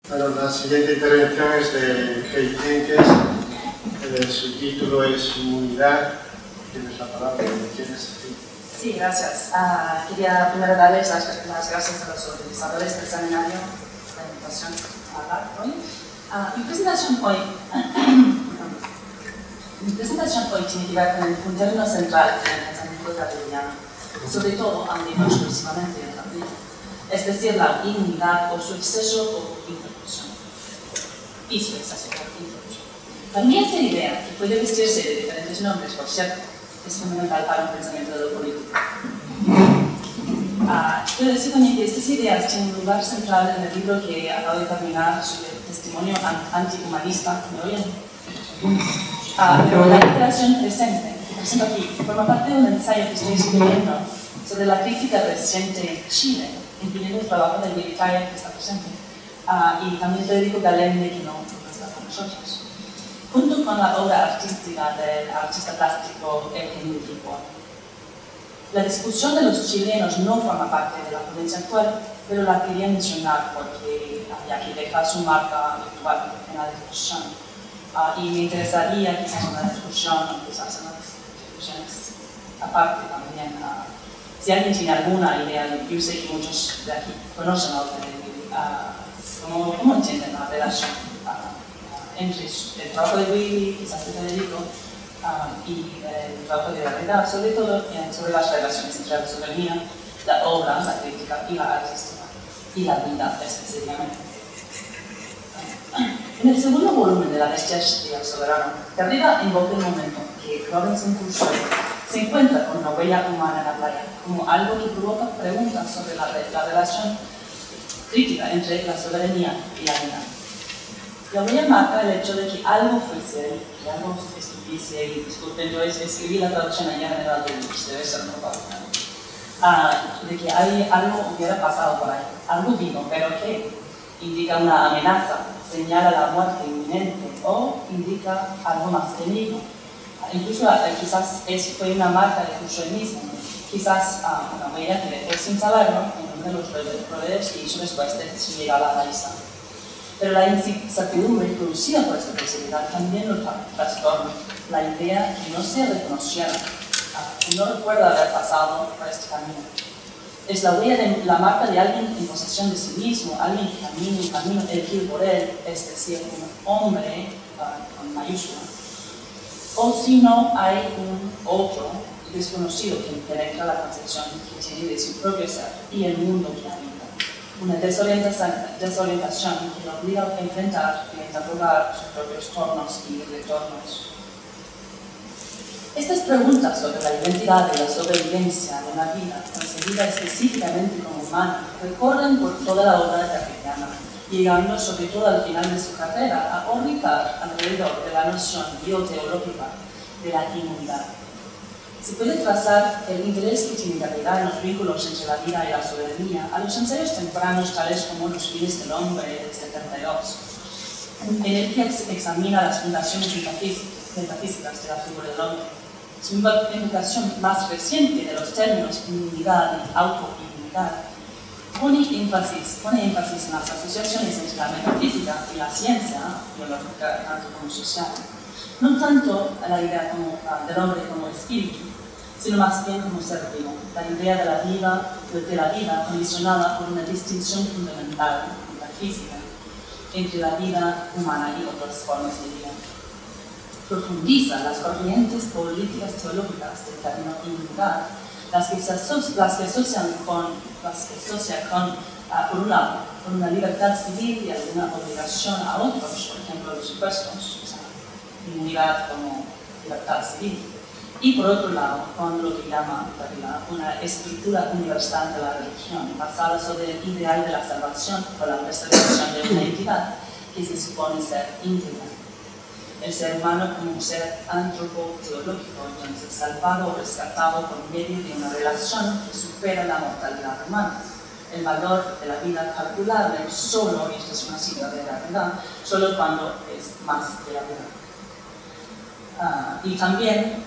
Bueno, la siguiente intervención es de Kate Jenkins. Su título es Inmunidad. Tienes la palabra, ¿quieres? Sí, gracias. Quería primero darles las gracias a los organizadores del seminario por la invitación a hablar hoy. Mi presentación hoy tiene que ver con un término central del pensamiento gabrieliano, sobre todo, aunque no exclusivamente en la vida, es decir, la inmunidad o su exceso o interrupción. Y su exceso o interrupción. Para mí esta idea, que puede vestirse de diferentes nombres, por cierto, es fundamental para un pensamiento de lo político. Quiero decir también que estas ideas tienen un lugar central en el libro que acabo de terminar sobre el testimonio antihumanista, ¿me oyen? Pero la iteración presente que presento aquí forma parte de un ensayo que estoy escribiendo sobre la crítica reciente en Chile, incluyendo el trabajo del Verifier que está presente, y también Federico Galende, que no está con nosotros, junto con la obra artística del artista plástico Eugenio Rico. La discusión de los chilenos no forma parte de la ponencia actual, pero la quería mencionar porque ya que deja su marca virtual en la discusión. Y me interesaría quizás una discusión o quizás unas discusiones aparte también. Si alguien tiene alguna idea, yo sé que muchos de aquí conocen a Willy, ¿cómo entienden la relación entre el trabajo de Willy, quizás de Federico, y el trabajo de la realidad, sobre todo sobre las relaciones entre la soberanía, la obra, la crítica y la artística, y la vida específicamente. En el segundo volumen de La bestia y el soberano, Derrida invoca el momento que Robinson Crusoe se encuentra con una huella humana en la playa, como algo que provoca preguntas sobre la relación crítica entre la soberanía y la vida. La huella marca el hecho de que algo fuese ahí, que algo estuviese ahí. Disculpen, yo escribí la traducción ayer en el autobús, debe ser normal. De que algo hubiera pasado por ahí, algo vivo, pero que indica una amenaza, señala la muerte inminente o indica algo más benigno. Incluso quizás fue una marca de Crusoe mismo, quizás una huella que dejó sin saberlo en uno de los roedores que hizo después de su llegada a la isla. Pero la incertidumbre producida por esta posibilidad también lo trastorna. La idea que no se reconociera, que no recuerda haber pasado por este camino. Es la huella de la marca de alguien en posesión de sí mismo, alguien que camina un camino elegido por él, es decir, un hombre con mayúscula. O si no, hay un otro desconocido que penetra la concepción que tiene de su propio ser y el mundo que habita. Una desorientación que lo obliga a enfrentar y a interrogar sus propios tornos y retornos. Estas preguntas sobre la identidad y la sobrevivencia de una vida concebida específicamente como humana recorren por toda la obra de Derrida, llegando sobre todo al final de su carrera a orbitar alrededor de la noción bioteológica de la inmunidad. Se puede trazar el interés que tiene Derrida en los vínculos entre la vida y la soberanía a los ensayos tempranos tales como Los fines del hombre del 72, en el que examina las fundaciones metafísicas de la figura del hombre. Su invocación más reciente de los términos inmunidad y autoinmunidad pone énfasis en las asociaciones entre la metafísica y la ciencia biológica, tanto como social. No tanto la idea del hombre como espíritu, sino más bien como ser vivo, la idea de la vida condicionada por una distinción fundamental, metafísica, entre la vida humana y otras formas de vida. Profundiza las corrientes políticas teológicas del término inmunidad, las que se asocian con, por un lado, con una libertad civil y alguna obligación a otros, por ejemplo, los impuestos, o sea, inmunidad como libertad civil, y por otro lado, con lo que llama una estructura universal de la religión, basada sobre el ideal de la salvación o la preservación de una entidad que se supone ser íntegra. El ser humano como un ser antropoteológico, entonces salvado o rescatado por medio de una relación que supera la mortalidad humana. El valor de la vida calculable solo, y esto es una cita de la verdad, solo cuando es más de la vida. Y también,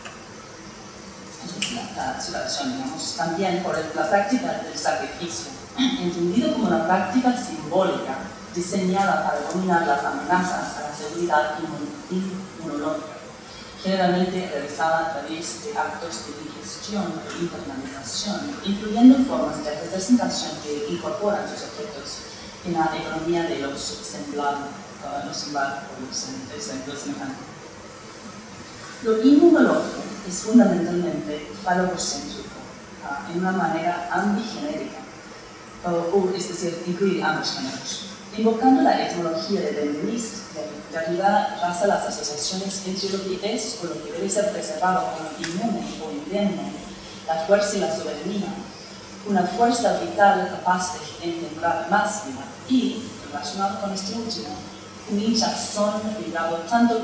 la situación, digamos, también por la práctica del sacrificio, entendido como una práctica simbólica diseñada para dominar las amenazas a la seguridad inmunológica, generalmente realizada a través de actos de digestión e internalización, incluyendo formas de representación que incorporan sus efectos en la economía de los semblados semejantes. Lo inmunológico es fundamentalmente falocéntrico, en una manera ambigenérica, es decir, incluye ambos géneros. Invocando la etimología de Benveniste, Derrida traza las asociaciones entre lo que es o lo que debe ser preservado como inmune o indemne, la fuerza y la soberanía, una fuerza vital capaz de engendrar más vida y, relacionado con este último, un hinchazón ligado tanto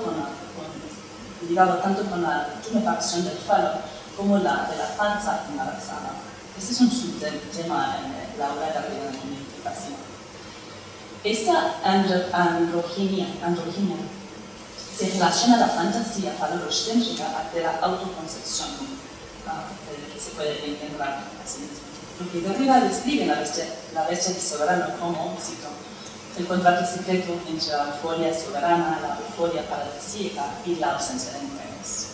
con la tumefacción del falo como la de la panza embarazada. Este es un subtema en la obra de Derrida de la implicación. Esta androginia se relaciona a la fantasía falocéntrica de la autoconcepción, que se puede engendrar así mismo. Lo que Derrida describe la bestia soberana como, cito, el contrato secreto entre la euforia soberana, la euforia paradisíaca y la ausencia de mujeres.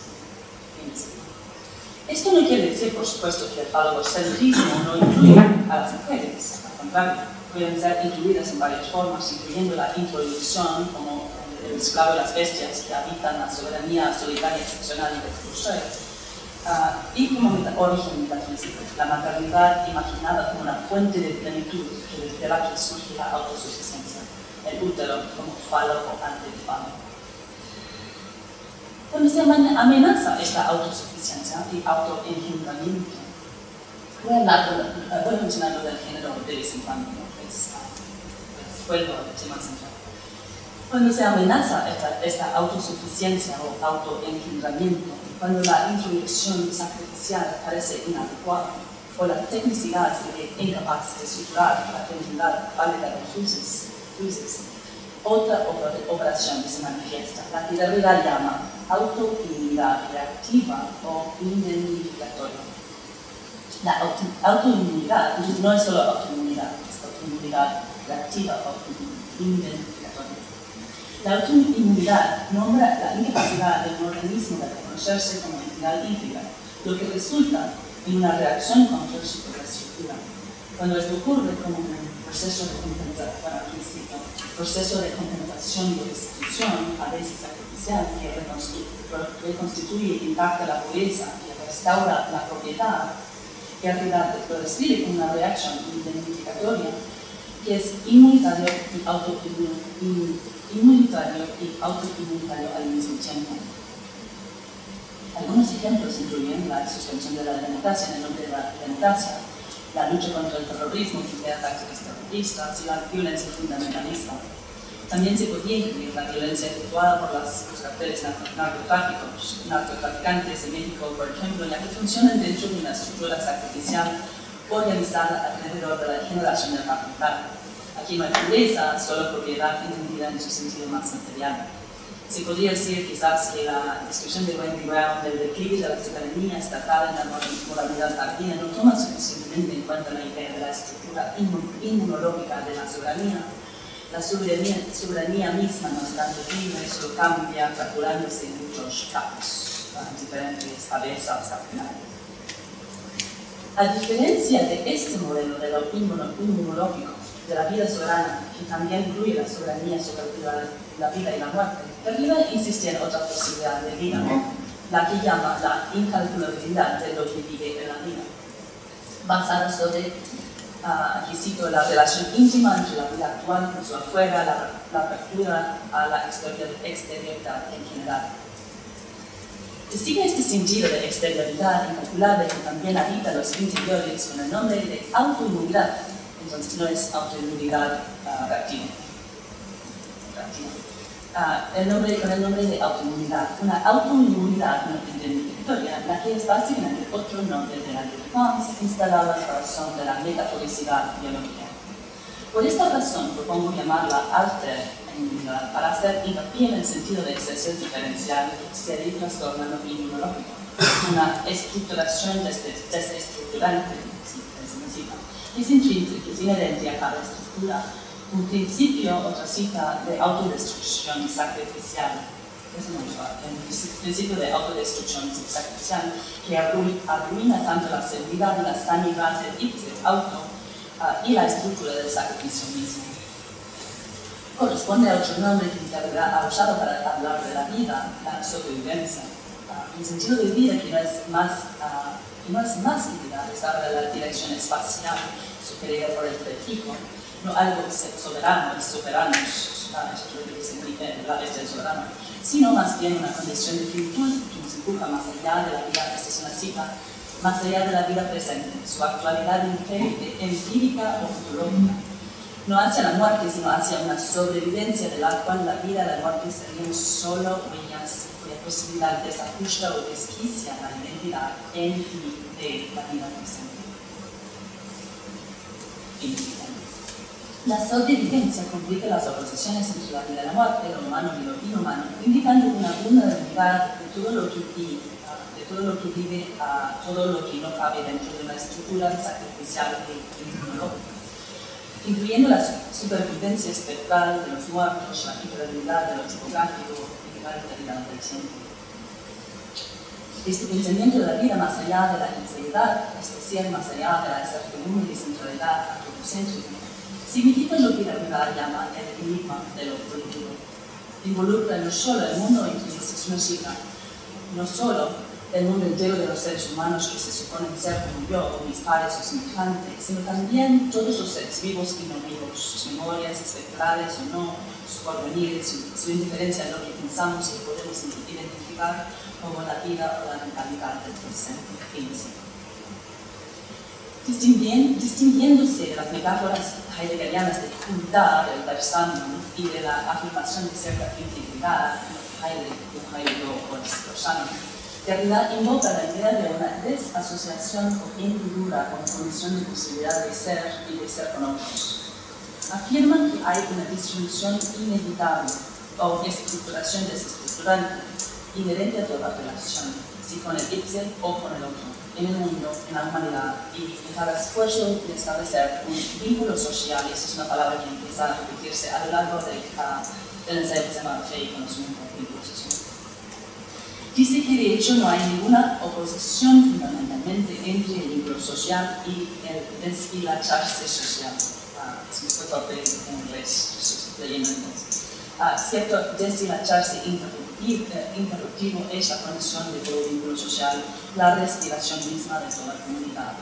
Esto no quiere decir, por supuesto, que el falocentrismo no incluye a las mujeres, al contrario. Pueden ser incluidas en varias formas, incluyendo la introducción como el esclavo y las bestias que habitan la soberanía solitaria excepcional de Fouché, y como origen metafísico, la maternidad imaginada como una fuente de plenitud de la que surge la autosuficiencia, el útero como falo o antefalo. Cuando se amenaza esta autosuficiencia y autoengendramiento, voy a mencionar lo del género de vez en cuando, vuelvo al tema central. Cuando se amenaza esta autosuficiencia o autoengendramiento, cuando la introducción sacrificial parece inadecuada, o la tecnicidad se ve incapaz de superar la cantidad válida de cruces, otra operación que se manifiesta, la que Derrida llama autoinmunidad reactiva o indemnificatoria. La autoinmunidad no es solo autoinmunidad, es autoinmunidad reactiva o indemnificatoria. La autoinmunidad nombra la incapacidad de un organismo de reconocerse como entidad íntegra, lo que resulta en una reacción contra su propia estructura. Cuando esto ocurre como un proceso de compensación de restitución, a veces artificial, que reconstituye y impacta la pureza, que restaura la propiedad, que Derrida lo describe como una reacción indemnificatoria, que es inmunitario y autoinmunitario al mismo tiempo. Algunos ejemplos incluyen la suspensión de la democracia en el nombre de la democracia, la lucha contra el terrorismo que crea ataques terroristas y la violencia fundamentalista. También se podría incluir la violencia efectuada por los carteles narcotraficantes en México, por ejemplo, ya que funcionan dentro de una estructura sacrificial organizada alrededor de la generación del capital. Aquí no hay pureza, solo propiedad entendida en su sentido más material. Se podría decir quizás que la descripción de Wendy Brown del declive de la soberanía estatal en la moralidad tardía no toma suficientemente en cuenta la idea de la estructura inmunológica de la soberanía. La soberanía misma no es tan libre, solo cambia, fracturándose en muchos campos, diferentes cabezas al final. A diferencia de este modelo de lo inmunológico, de la vida soberana, que también incluye la soberanía sobre la vida y la muerte, Derrida insiste en otra posibilidad de vida, la que llama la incalculabilidad de lo que vive en la vida, basada sobre, aquí cito, la relación íntima entre la vida actual con su afuera, la apertura a la exterioridad en general. Se sigue este sentido de exterioridad incalculable que también habita los interiores con el nombre de autoinmunidad. Entonces no es autoinmunidad reactiva. Con el nombre de autoinmunidad. Una autoinmunidad no indemnificatoria, la que es básicamente otro nombre de la defensa instalada en razón de la metaforicidad biológica. Por esta razón propongo llamarla autoinmunidad para hacer hincapié en el sentido de excesión diferencial que excede y trastorna lo inmunológico. Una estructuración desestructurante, si se necesita, que es intrínseca, que es inherente a cada estructura, un principio, otra cita, de autodestrucción sacrificial. Es el principio de autodestrucción sacrificial que arruina tanto la seguridad y la sanidad del ipse auto y la estructura del sacrificio mismo. Corresponde a otro nombre que Derrida ha usado para hablar de la vida, la sobrevivencia. Un sentido de vida que no es más vida, es habla de la dirección espacial sugerida por el prefijo, no algo soberano, es soberano, es lo que significa la bestia del soberano, sino más bien una condición de finitud que nos empuja más allá de la vida, esta es una cita, más allá de la vida presente, su actualidad empírica o futurológica. No hacia la muerte, sino hacia una sobrevivencia de la cual la vida y la muerte serían solo huellas cuya posibilidad desajusta o desquicia la identidad en y de la vida presente. La sobrevivencia complica las oposiciones entre la vida y la muerte, lo humano y lo inhumano, indicando una vulnerabilidad de todo lo que vive, a todo lo que no cabe dentro de una estructura sacrificial e inmunológica, incluyendo la supervivencia espectral de los muertos, la hiperrealidad de lo tipográfico y la realidad del tiempo. Este pensamiento de la vida más allá de la inseguridad, es decir, más allá de la incertidumbre y centralidad antropocéntrica, significa lo que Derrida llama el enigma de lo político. Involucra no solo el mundo en que se significa, no solo el mundo entero de los seres humanos que se suponen ser como yo, o mis pares o semejantes, sino también todos los seres vivos y no vivos, sus memorias espectrales o no, sus porvenires, su indiferencia en lo que pensamos y podemos identificar como la vida o la mentalidad del presente físico. Distinguiéndose de las metáforas heideggerianas de cultar, del versamium y de la afirmación de cierta integridad, Heidegger o Rosano, Derrida invoca la idea de una desasociación o hendidura con condición de posibilidad de ser y de ser con otros. Afirma que hay una disolución inevitable o estructuración desestructurante inherente a toda relación, si con el ipse o con el otro, en el mundo, en la humanidad y en cada esfuerzo de establecer un vínculo social, y esa es una palabra que empieza a repetirse a lo largo del ensayo que se llama Fe y Conocimiento de Vínculo Social. Dice que de hecho no hay ninguna oposición fundamentalmente entre el vínculo social y el deshilacharse social. Es un poco torpe en inglés, estoy leyendo entonces. Cierto deshilacharse interruptivo es la condición de todo vínculo social, la respiración misma de toda comunidad.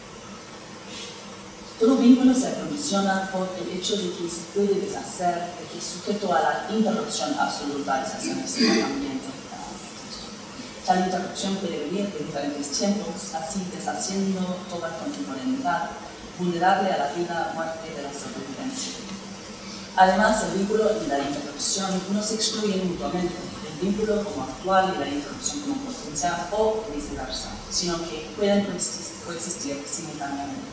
Todo vínculo se condiciona por el hecho de que se puede deshacer, de que es sujeto a la interrupción absoluta de esas ambiente. Tal interrupción puede venir de diferentes tiempos, así deshaciendo toda contemporaneidad, vulnerable a la vida, muerte de la sobrevivencia. Además, el vínculo y la interrupción no se excluyen mutuamente, el vínculo como actual y la interrupción como potencial o viceversa, sino que pueden coexistir simultáneamente.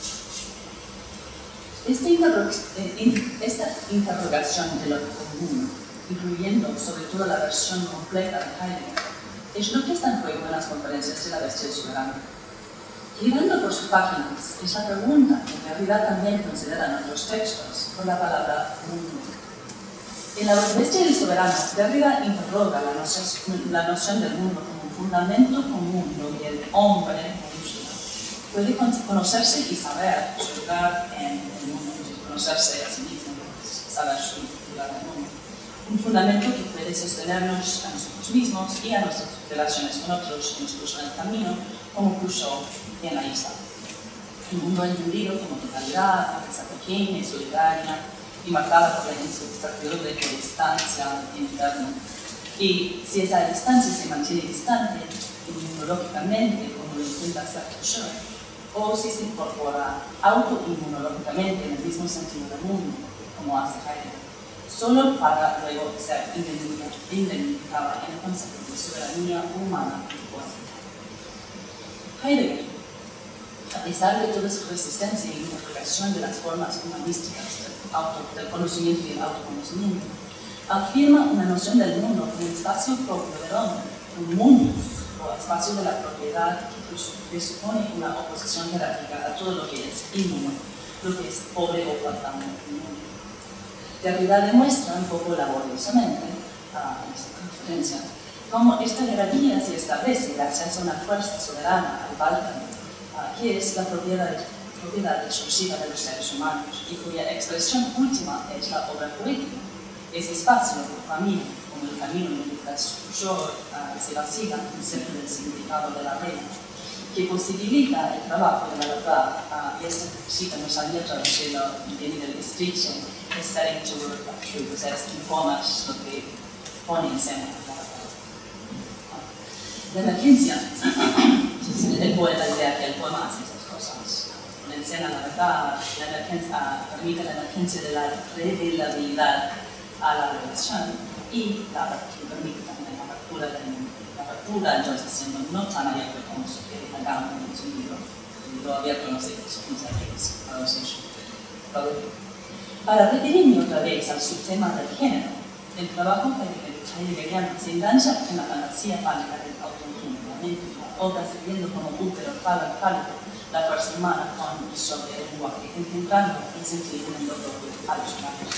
Esta interrogación de lo común, incluyendo sobre todo la versión completa de Heidegger, es lo que está en juego en las conferencias de la bestia del soberano. Girando por sus páginas, es la pregunta que Derrida también considera en otros textos por la palabra mundo. En la bestia del soberano, Derrida interroga la noción del mundo como un fundamento común donde el hombre puede conocerse y saber su lugar en el mundo, conocerse a sí mismo, saber su lugar en el mundo. Un fundamento que puede sostenernos a nosotros mismos y a nuestras relaciones con otros que nos cruzan el camino, como puso en la isla. Un mundo entendido como totalidad, aunque sea pequeña y solidaria, y marcada por la incertidumbre por distancia interna. Y si esa distancia se mantiene distante, inmunológicamente, como lo intenta hacer Foucault, o si se incorpora autoinmunológicamente en el mismo sentido del mundo, como hace Heidegger, solo para luego ser identificada en el concepto de soberanía humana y poética. Heidegger, a pesar de toda su resistencia y interpretación de las formas humanísticas del conocimiento y el autoconocimiento, afirma una noción del mundo como un espacio propio del hombre, un mundus, o espacio de la propiedad que presupone una oposición jerárquica a todo lo que es inmuno, lo que es pobre o faltante en el mundo. Derrida demuestra un poco laboriosamente en esta conferencia cómo esta jerarquía se establece gracias a una fuerza soberana al Balcán, que es la propiedad exclusiva de los seres humanos y cuya expresión última es la obra poética. Ese espacio, o camino, como el camino en el que transcurrió se vacía en cerca del significado de la reina, que posibilita el trabajo de la verdad, y esta cita nos había traducido en el distrito, es setting to work of truth, o sea, es informas lo que pone en escena la verdad. La emergencia, el poeta idea que el poema hace esas cosas, pone en escena la verdad, permite la emergencia de la revelabilidad a la revelación y que permite también la apertura, entonces siendo no tan abierto como sugiere Agamben en su libro. El libro abierto no sé qué es, para referirme otra vez al subtema del género, el trabajo heideggeriano se engancha en la fantasía fálica del autoengendramiento, la obra sirviendo como útero fálico, la fuerza humana con y sobre el lenguaje, encontrando el sentido en el propio a los humanos.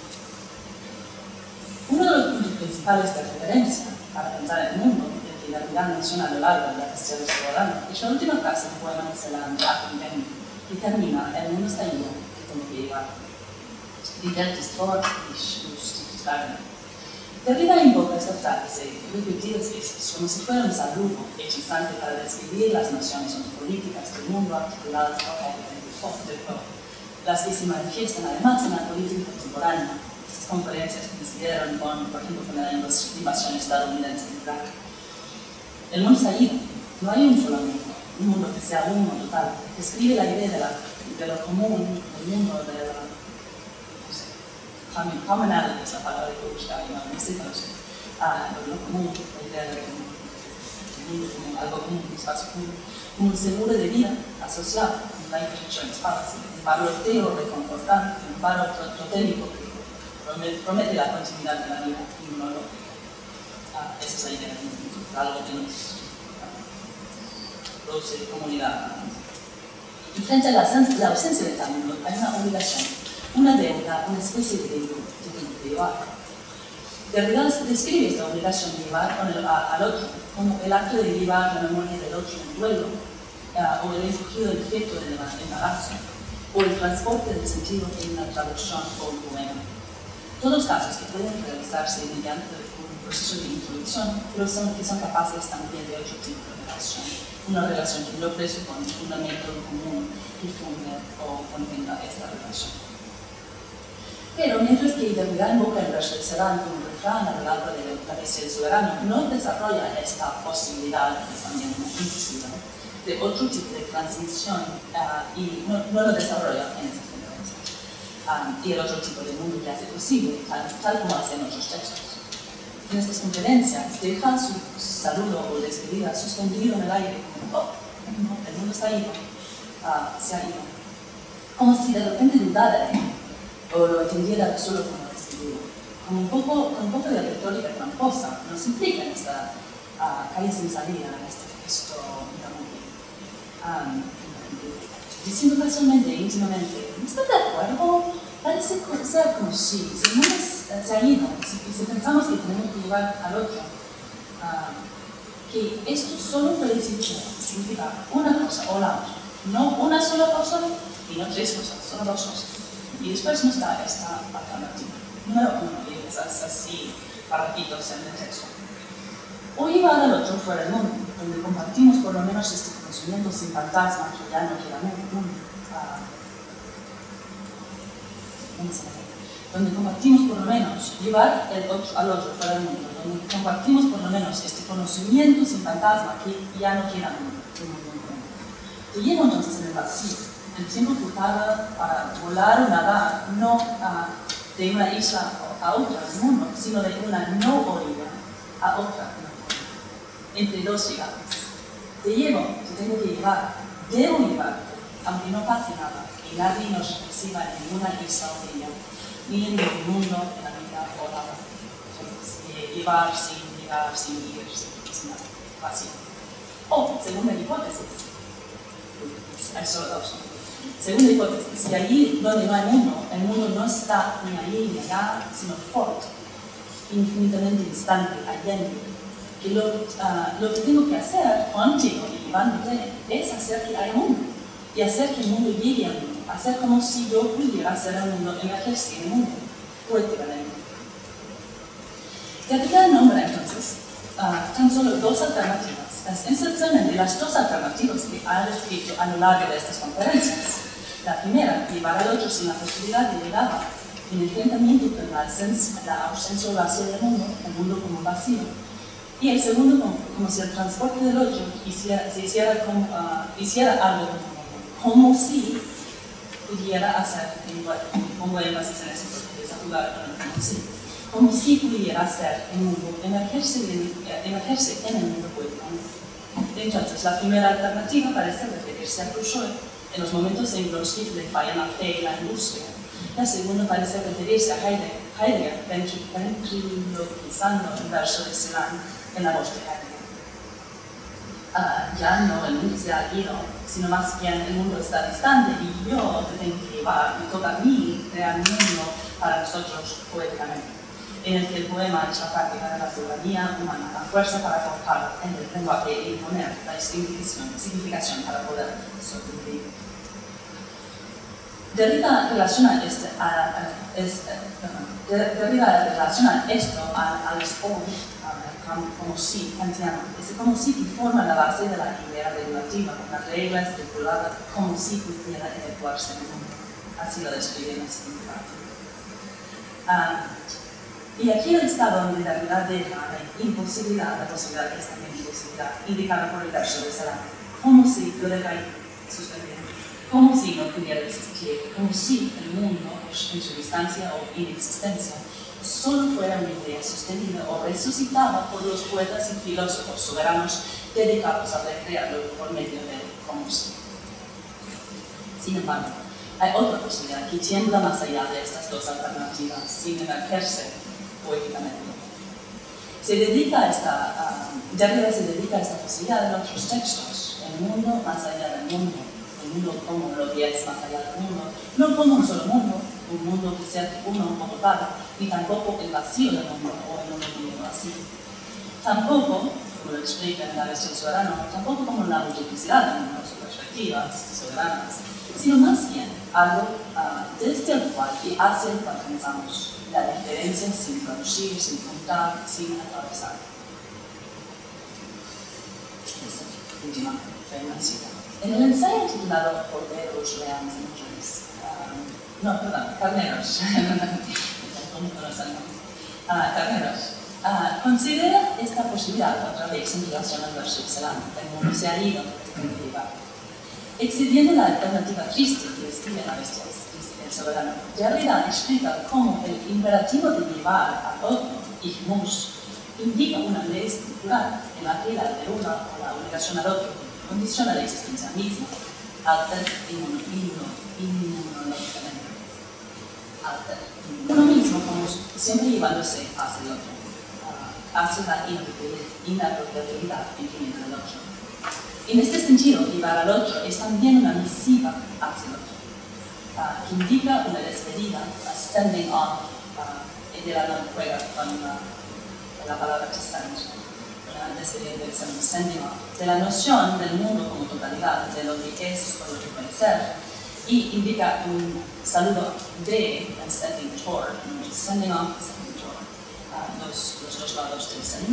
Uno de los puntos principales de referencia para pensar el mundo, el que Derrida menciona a lo largo de la Bestia del Soberano, es la última frase del poema de Celan de Akenben, que termina: el mundo está lleno que tengo que llevar. Die Welt ist fort, ich muss dich tragen. Derrida invoca esta frase repetidas veces como si fuera un saludo hechizante para describir las nociones ontopolíticas del mundo articuladas por Heidegger, las que se manifiestan además en la política contemporánea. Estas conferencias coincidieron por ejemplo, con la invasión estadounidense en Irak. El mundo está lleno, no hay un solo mundo, un mundo que sea uno total, que describe la idea de lo común, del mundo de la commonality, es la palabra que buscaba yo en este caso, lo común, la idea de mundo común, algo común, un espacio común, como un seguro de vida asociado, un life insurance policy, un parloteo reconfortante, un paro totémico que promete la continuidad de la vida inmunológica. Esa es la idea de mundo, algo que nos produce comunidad. Y frente a la ausencia de tal mundo hay una obligación, una deuda, una especie de deuda que tengo que llevar. Derrida describe esta obligación de llevar al otro como el acto de llevar la memoria del otro en duelo, o el encogido del efecto del embarazo, o el transporte del sentido en una traducción o un poema. Todos casos que pueden realizarse mediante un proceso de introducción, pero que son capaces también de otro tipo de relación. Una relación que no presupone un fundamento común que funde o contenga esta relación. Pero mientras que Derrida invoca el verso de Celan como un refrán a lo largo de la Bestia del Soberano, no desarrolla esta posibilidad, que es también una imposibilidad, de otro tipo de transmisión y no lo desarrolla en esas conferencias. Y el otro tipo de mundo que hace posible, tal como hace en otros textos. En estas conferencias deja su saludo o despedida suspendido en el aire como, el mundo está ido, se ha ido. Como si de repente dudara de él, o lo entendiera solo como recibido. Con un poco de retórica tramposa nos implica en esta calle sin salida, en este gesto diciendo casualmente, íntimamente, ¿no está de acuerdo? Parece ser como si el mundo se ha ido, si pensamos que tenemos que llevar al otro, que esto solo puede significar una cosa o la otra, no una sola cosa y no tres cosas, solo dos cosas. Y después no está esta alternativa. Número uno, y esas así parrafitos en el texto. O llevar al otro fuera del mundo, donde compartimos por lo menos este conocimiento sin fantasma que ya no queda mundo. Donde compartimos por lo menos, llevar al otro fuera del mundo, donde compartimos por lo menos este conocimiento sin fantasma que ya no queda mundo. Te llevo entonces en el vacío, el tiempo que para volar o nadar, no de una isla a otra del mundo, sino de una no orilla a otra, entre dos llegadas. Te llevo, te tengo que llevar, debo llevarte, aunque no pase nada, y nadie nos reciba en ninguna isla o orilla, ni en el mundo, en la vida o la otra. Llevar sin llegar, sin ir, sin nada, vacío. O, segunda hipótesis, hay solo dos. Segunda hipótesis, que allí donde no hay mundo, el mundo no está ni allí ni allá, sino fuerte, infinitamente distante, allende. Que lo que tengo que hacer contigo y llevándote es hacer que haya mundo y hacer que el mundo llegue al mundo, hacer como si yo pudiera hacer el mundo emergerse en el mundo, poéticamente. Derrida nombra entonces tan solo dos alternativas, las inserciones de las dos alternativas que ha descrito a lo largo de estas conferencias. La primera, llevar al otro sin la posibilidad de llegar en enfrentamiento con la ausencia o vacío del mundo, el mundo como vacío. Y el segundo, como si el transporte del otro hiciera algo como si pudiera hacer, pongo énfasis en eso porque es a jugar con el como si. Como si pudiera hacer el mundo emergerse en el mundo poéticamente. Entonces, la primera alternativa parece referirse a Rousseau en los momentos en los que le fallan la fe y la industria. La segunda parece referirse a Heidegger ventriloquizando el verso de Celan en la voz de Heidegger. Ya no el mundo se ha ido, sino más bien el mundo está distante y yo te tengo que llevar, me toca a mí crear un mundo para nosotros poéticamente, en el que el poema es la práctica de la soberanía humana, la fuerza para colocar en el lenguaje e imponer la significación para poder sobrevivir. Derrida relaciona esto al como si kantiano. Ese como si forma la base de la idea regulativa, las reglas estipuladas como si pudiera efectuarse en el mundo. Así lo describe en el siguiente párrafo. Y aquí el estado de Derrida deja la imposibilidad, la posibilidad que es también imposibilidad, indicada por el verso de Celan, como si lo deja ahí suspendido, como si no pudiera existir, como si el mundo, en su distancia o inexistencia, solo fuera una idea sostenida o resucitada por los poetas y filósofos soberanos dedicados a recrearlo por medio de como si. Sin embargo, hay otra posibilidad que tiembla más allá de estas dos alternativas, sin emergerse poéticamente. Derrida se dedica a esta posibilidad en otros textos, el mundo más allá del mundo, el mundo como lo que es más allá del mundo, no como un solo mundo, un mundo que sea uno o total, ni tampoco el vacío del mundo o el mundo vacío. Tampoco, como lo explica en la versión soberana, tampoco como la multiplicidad de mundos o perspectivas soberanas, sino más bien algo desde el cual y hacia el cual pensamos, la diferencia sin producir, sin contar, sin atravesar. Esa última feminacidad. En el ensayo titulado Corderos, Leones y Mujeres, Carneros, Carneros, considera esta posibilidad otra vez en relación al verso de Celan, el mundo se ha ido, te tengo que llevar. Excediendo la alternativa triste que describe la bestia el soberano, Derrida explica cómo el imperativo de llevar al otro, igmus, indica una ley estructural en la que la deuda o la obligación al otro condiciona la existencia misma, alter inmunológicamente. Uno mismo como siempre llevándose hacia el otro, hacia la inapropiabilidad infinita del otro. En este sentido, llevar al otro es también una misiva hacia el otro, que indica una despedida, sending off, de la no juega con la palabra descend, una despedida del sending off, de la noción del mundo como totalidad, de lo que es o lo que puede ser, y indica un saludo de sending toward, sending off y sending toward, los dos lados del send.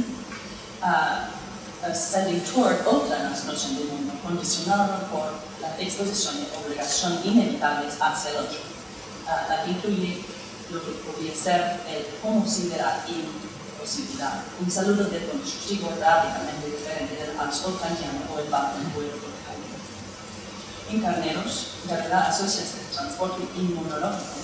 Sending toward otra noción del mundo, condicionado por la exposición de obligación inevitables hacia el otro, la que incluye lo que podría ser el considerar imposibilidad, un saludo de constructivo radicalmente diferente del ancho kantiano o el bajo poético de Heidegger. En Carneros, Derrida asocia este transporte inmunológico,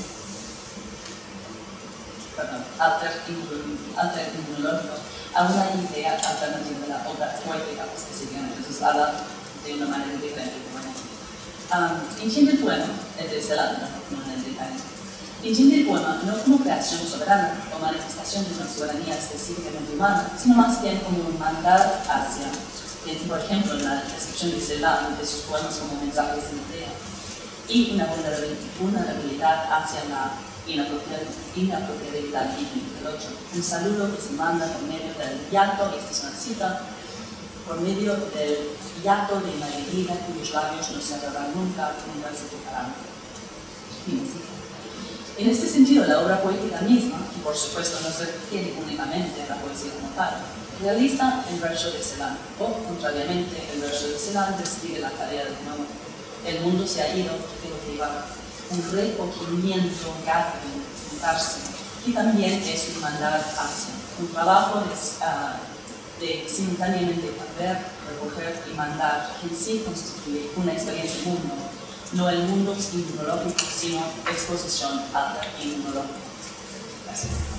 alter inmunológico, a una idea alternativa de la obra poética específicamente, entonces habla de una manera diferente. Entiende el poema, desde la no en el detalle. Entiende el poema no como creación soberana o manifestación de una soberanía específicamente humana, sino más bien como un mandar hacia Piensen, por ejemplo, en la descripción de Celan, de sus poemas como mensajes de idea, y una vulnerabilidad hacia la inapropiabilidad del otro. Un saludo que se manda por medio del llanto, esta es una cita, por medio del llanto de una herida cuyos labios no se abrirán nunca se tocarán. En este sentido, la obra poética misma, que por supuesto no se refiere únicamente a la poesía como tal, realiza el verso de Celan, o, contrariamente, el verso de Celan describe la tarea del nombre. El mundo se ha ido, pero que va. Un recogimiento, gathering, juntarse, y también es un mandar hacia, un trabajo de simultáneamente ver, recoger y mandar, que en sí constituye una experiencia mundo, no el mundo inmunológico, sino exposición alta inmunológica. Gracias.